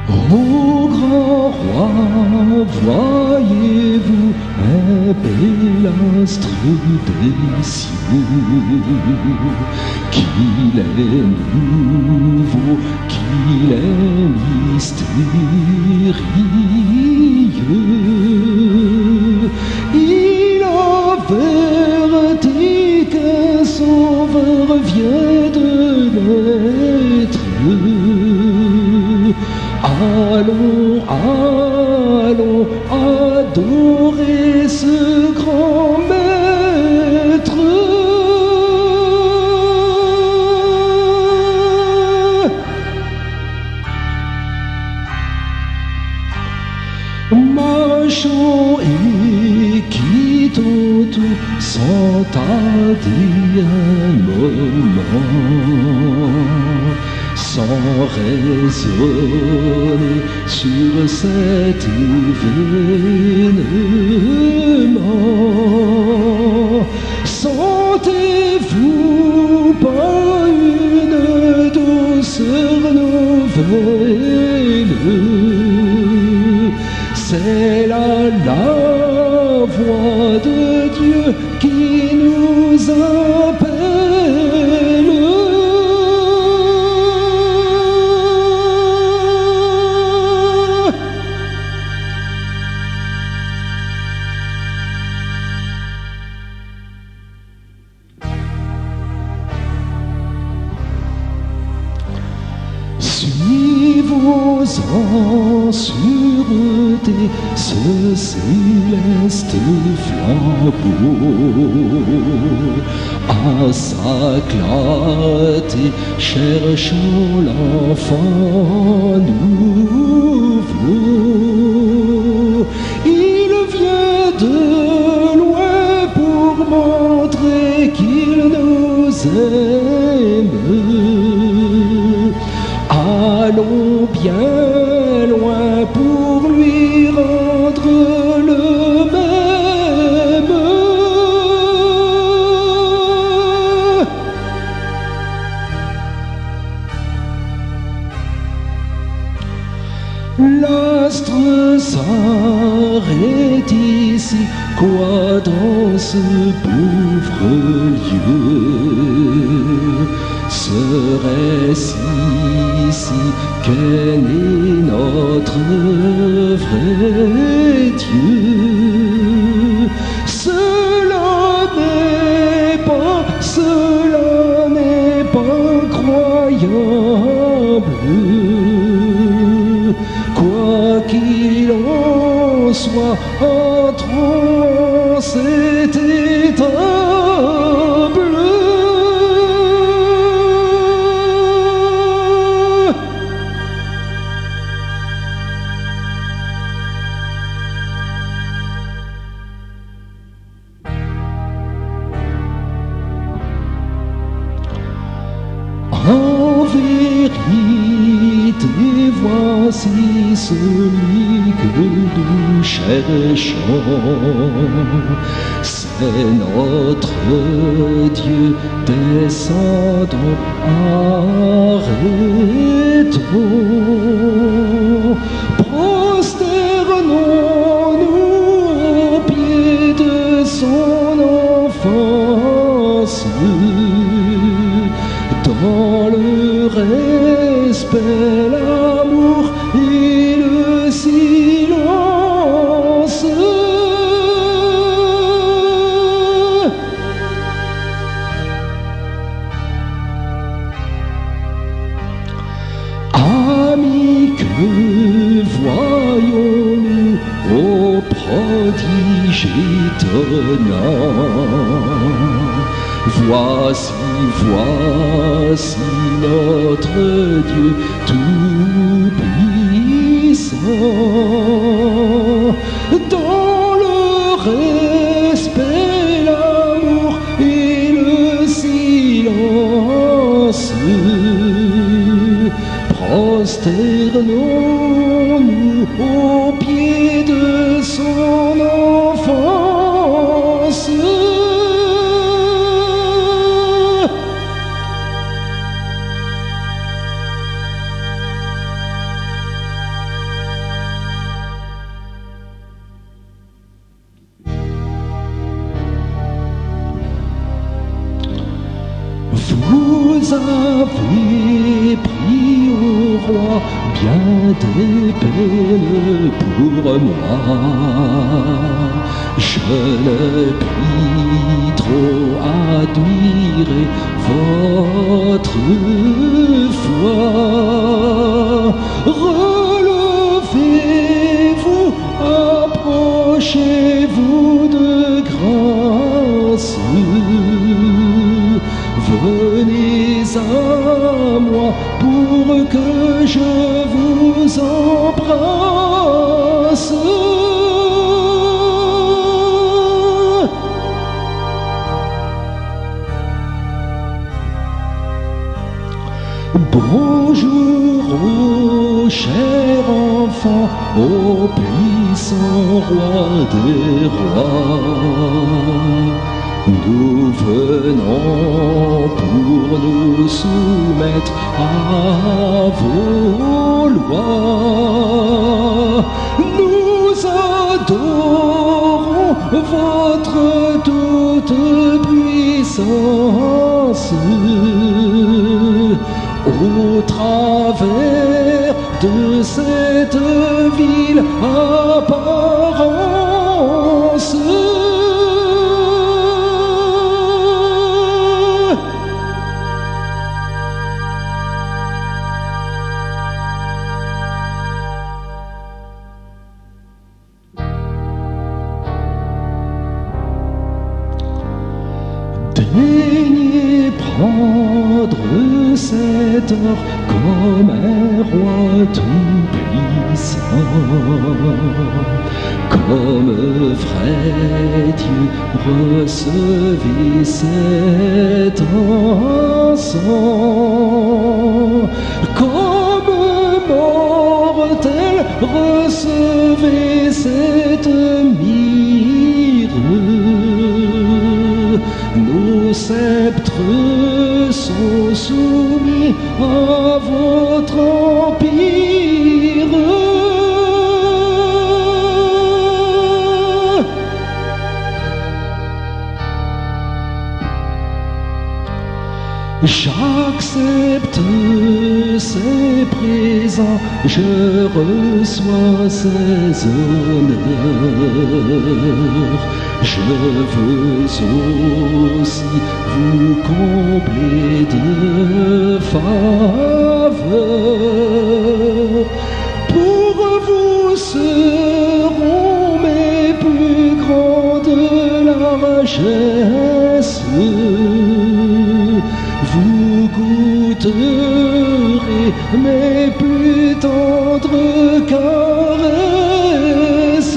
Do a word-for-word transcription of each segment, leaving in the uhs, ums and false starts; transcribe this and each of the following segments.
Ô grand roi, voyez-vous un bel astre des cieux, qu'il est nouveau, qu'il est mystérieux. Il avertit qu'un sauveur vient de naître. Allons, allons adorer ce grand maître. Marchons et quittons tout sans tarder un moment, sans raisonner sur cet événement. Sentez-vous pas une douceur nouvelle? C'est là la voix de Dieu qui nous appelle. Suivons-en sûreté ce céleste flambeau. À sa clarté, cherchons l'enfant nouveau. Il vient de loin pour montrer qu'il nous aime. Allons bien loin pour lui rendre le même. L'astre s'arrête ici, quoi dans ce pauvre lieu? Serait-ce ici qu'est né notre vrai Dieu? Cela n'est pas, cela n'est pas croyable. Quoi qu'il en soit, entrons en cet étable. En vérité, voici celui que nous cherchons. C'est notre Dieu, descendons, arrêtons. Prosternons-nous aux pieds de son enfance, dans le respect, l'amour et le silence. Amis, que voyons-nous au prodige étonnant? Voici, voici notre Dieu tout-puissant. Dans le respect, l'amour et le silence, prosternons-nous aux pieds de son enfance. avez pris au roi bien des peines pour moi. Je ne puis trop admirer votre foi. Relevez-vous, approchez-vous de grâce. Venez à moi pour que je vous embrasse. Bonjour, ô cher enfant, ô puissant roi des rois. Nous venons pour nous soumettre à vos lois. Nous adorons votre toute puissance. Au travers de cette ville apparence, daignez prendre cette heure comme un roi tout-puissant, comme vrai Dieu, recevez cet encens, comme mortel, recevez cette myrrhe. Nos sceptres sont soumis à votre empire. J'accepte ces présents, je reçois ces honneurs. Je veux aussi vous combler de faveurs. Pour vous seront mes plus grandes largesses. Vous goûterez mes plus tendres caresses.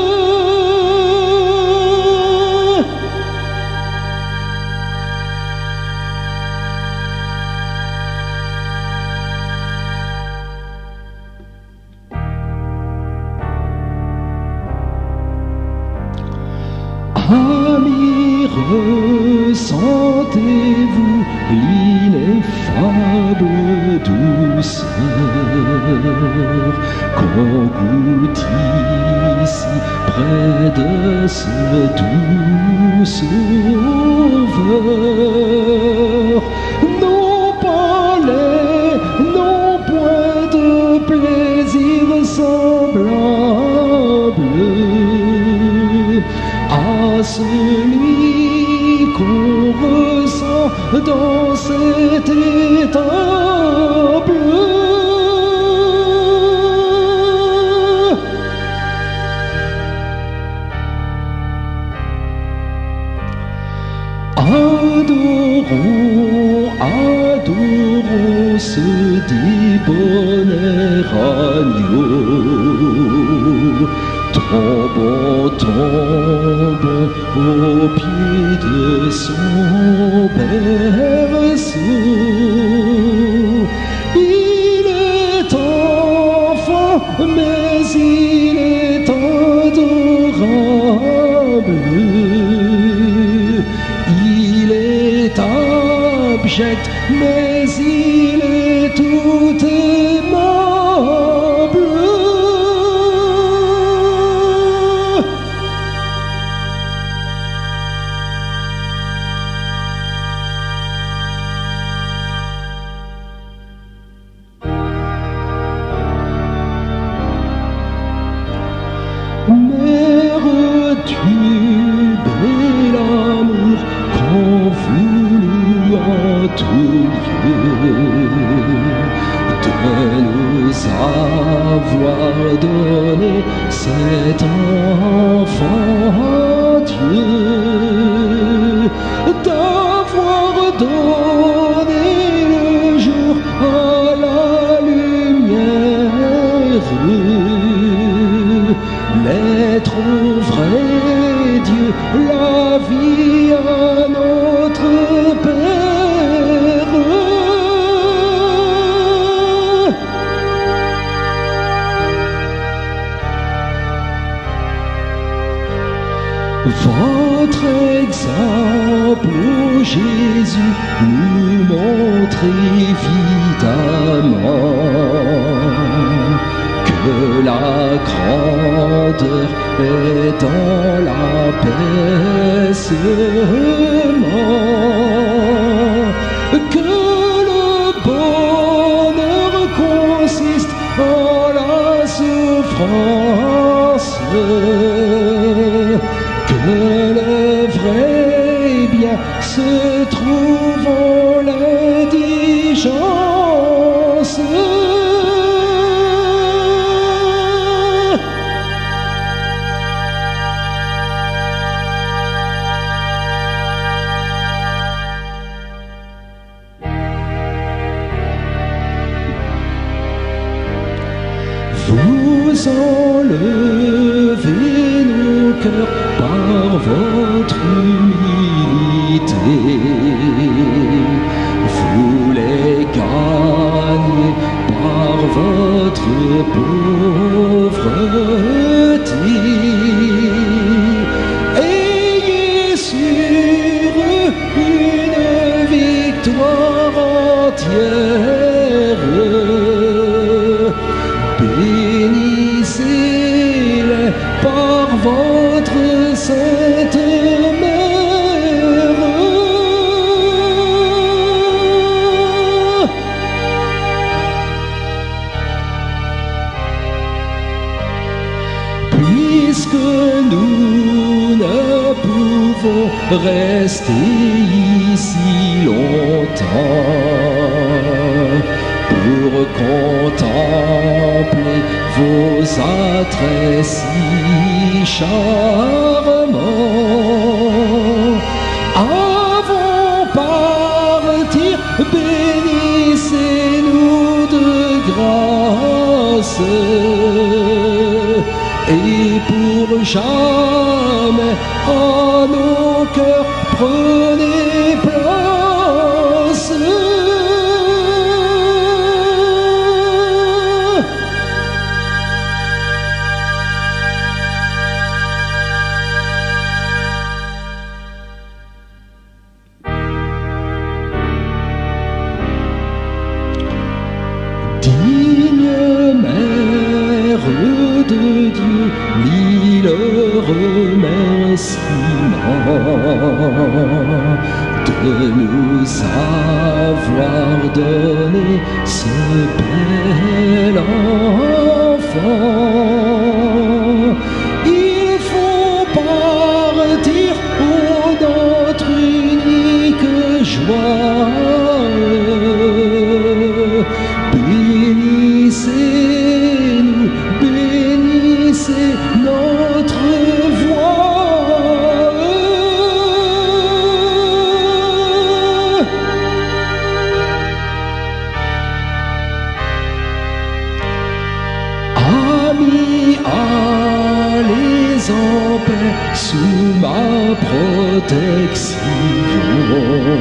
Amis, ressentez-vous l'ineffable douceur qu'on goûte ici près de ce doux sauveur. Nos palais n'ont point de plaisir semblable à celui qu'on ressent dans cet étable. Adorons, adorons ce débonnaire agneau. Tombons, tombons au pied de son berceau. Il est enfant, mais il est adorable. Il est abject, mais il est tout aimable. bel amour, quand vous nous entouriez, de nous avoir donné cet enfant Dieu, d'avoir donné le jour à la lumière, l'être vrai Dieu, la vie à notre Père. Votre exemple, ô Jésus, nous montre évidemment que la grandeur est dans la paix seulement, que le bonheur consiste en la souffrance, que le vrai bien se trouve en l'indigence. Vous enlevez nos cœurs par votre humilité, vous les gagnez par votre pauvreté. Ayez sur eux une victoire entière. Bénissez-les par votre sainte mère. Puisque nous ne pouvons rester ici longtemps pour contempler vos attraits si charmants, avant partir, bénissez-nous de grâce, et pour jamais en nos cœurs prenez place. Digne mère de Dieu, mille remerciements de nous avoir donné ce bel enfant. Il faut partir pour notre unique joie. Bénissez-nous, bénissez notre voie. Amis, allez en paix sous ma protection.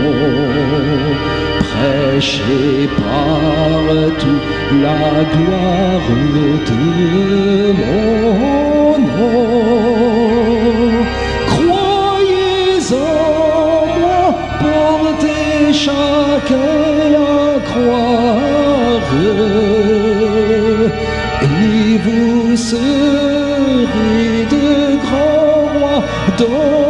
Prêchez partout la gloire de mon nom. Croyez en moi, portez chacun à croire, et vous serez de grands rois.